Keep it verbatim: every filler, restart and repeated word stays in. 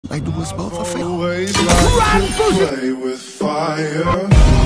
Like do us both a favor. Always like to play with fire.